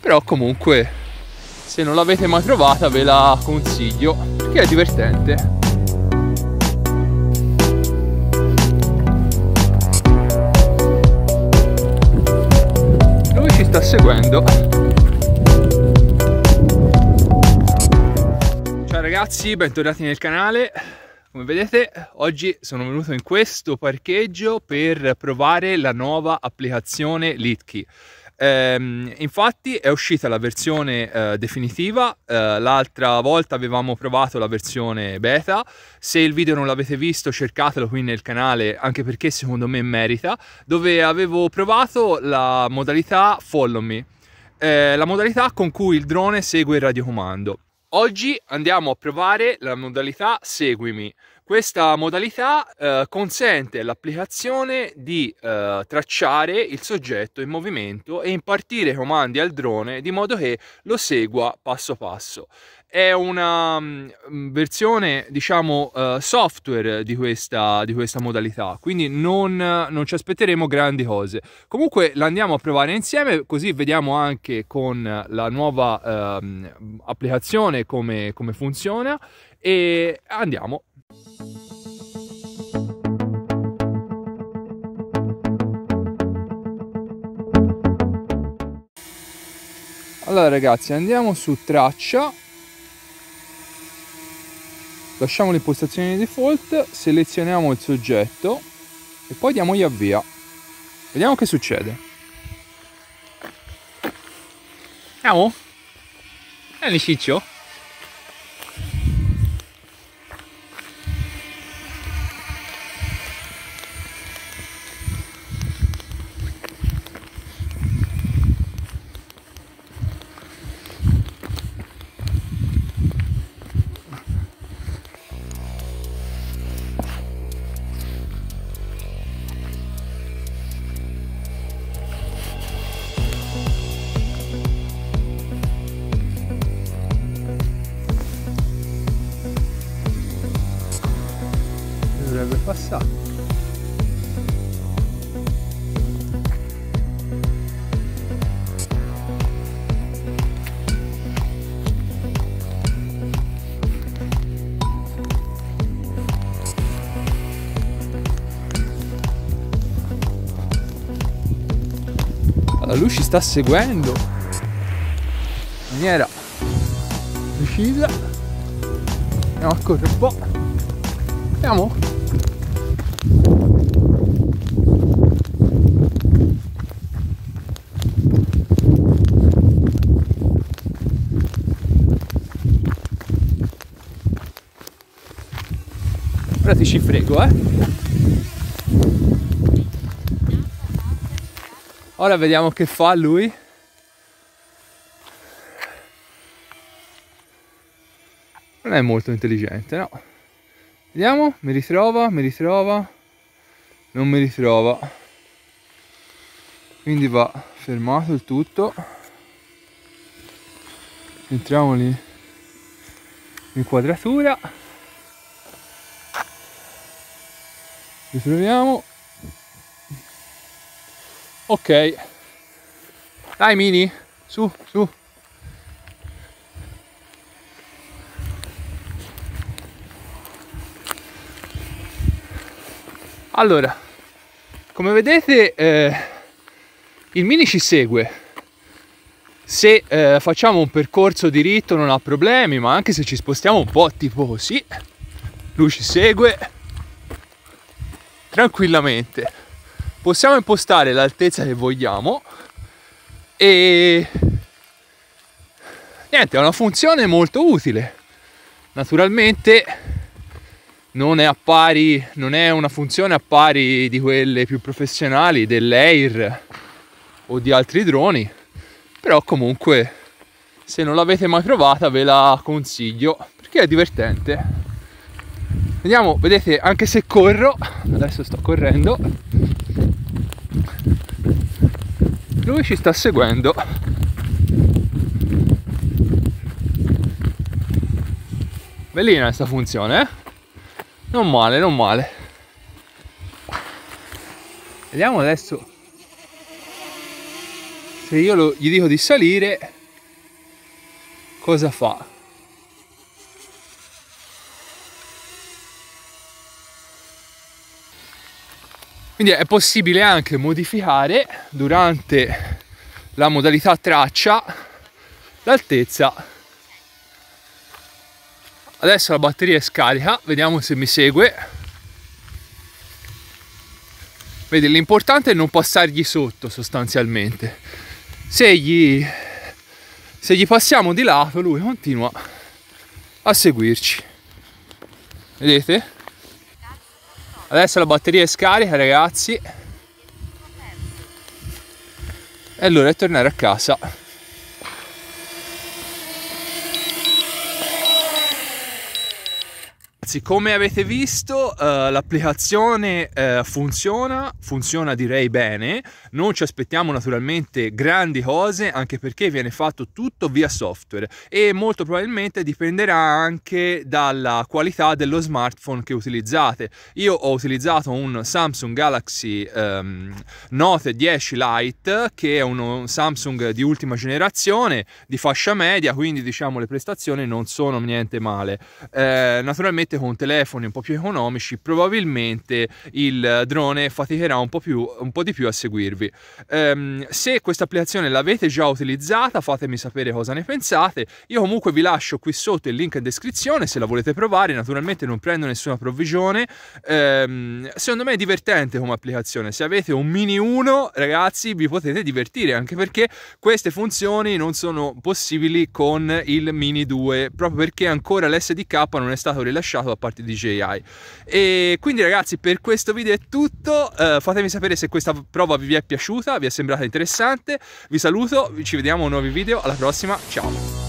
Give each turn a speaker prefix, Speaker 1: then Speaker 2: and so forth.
Speaker 1: però comunque se non l'avete mai provata ve la consiglio perché è divertente. Lui ci sta seguendo. Ciao ragazzi, bentornati nel canale. Come vedete oggi sono venuto in questo parcheggio per provare la nuova applicazione Litchi. Infatti è uscita la versione definitiva, l'altra volta avevamo provato la versione beta. Se il video non l'avete visto cercatelo qui nel canale, anche perché secondo me merita, dove avevo provato la modalità Follow Me, la modalità con cui il drone segue il radiocomando. Oggi andiamo a provare la modalità Seguimi. Questa modalità consente all'applicazione di tracciare il soggetto in movimento e impartire comandi al drone di modo che lo segua passo passo. È una versione, diciamo, software di questa modalità, quindi non ci aspetteremo grandi cose. Comunque la andiamo a provare insieme, così vediamo anche con la nuova applicazione come funziona, e andiamo. Allora ragazzi, andiamo su traccia, lasciamo le impostazioni di default, selezioniamo il soggetto e poi diamogli avvia. Vediamo che succede. Andiamo? Vieni Ciccio. Dovrebbe passare. Allora, lui ci sta seguendo in maniera precisa. Andiamo a correre un po'. Andiamo. Ora ti ci frego, Ora vediamo che fa lui. Non è molto intelligente, no? Vediamo, mi ritrova, non mi ritrova. Quindi va fermato il tutto. Entriamo lì in inquadratura. Ritroviamo. Ok. Dai Mini, su. Allora, come vedete il Mini ci segue. Se facciamo un percorso diritto non ha problemi, ma anche se ci spostiamo un po' tipo così, lui ci segue tranquillamente. Possiamo impostare l'altezza che vogliamo e niente, è una funzione molto utile. Naturalmente non è una funzione a pari di quelle più professionali dell'Air o di altri droni, però comunque se non l'avete mai provata ve la consiglio perché è divertente. Vediamo, vedete, anche se corro, adesso sto correndo, lui ci sta seguendo. Bellina questa funzione, eh? Non male, non male. Vediamo adesso se se io gli dico di salire, cosa fa? Quindi è possibile anche modificare durante la modalità traccia l'altezza. Adesso la batteria è scarica, vediamo se mi segue. Vedi, l'importante è non passargli sotto sostanzialmente. Se gli passiamo di lato, lui continua a seguirci. Vedete? Adesso la batteria è scarica, ragazzi. E allora è tornare a casa. Come avete visto, l'applicazione funziona direi bene. Non ci aspettiamo naturalmente grandi cose, anche perché viene fatto tutto via software e molto probabilmente dipenderà anche dalla qualità dello smartphone che utilizzate. Io ho utilizzato un Samsung Galaxy Note 10 Lite, che è uno Samsung di ultima generazione, di fascia media, quindi diciamo le prestazioni non sono niente male. Naturalmente con telefoni un po' più economici probabilmente il drone faticherà un po' di più a seguirvi. Se questa applicazione l'avete già utilizzata, fatemi sapere cosa ne pensate. Io comunque vi lascio qui sotto il link in descrizione se la volete provare. Naturalmente non prendo nessuna provvigione. Secondo me è divertente come applicazione. Se avete un Mini 1, ragazzi, vi potete divertire, anche perché queste funzioni non sono possibili con il Mini 2, proprio perché ancora l'SDK non è stato rilasciato da parte di DJI. E quindi, ragazzi, per questo video è tutto. Fatemi sapere se questa prova vi è piaciuta, vi è sembrata interessante. Vi saluto, ci vediamo a nuovi video, alla prossima, ciao!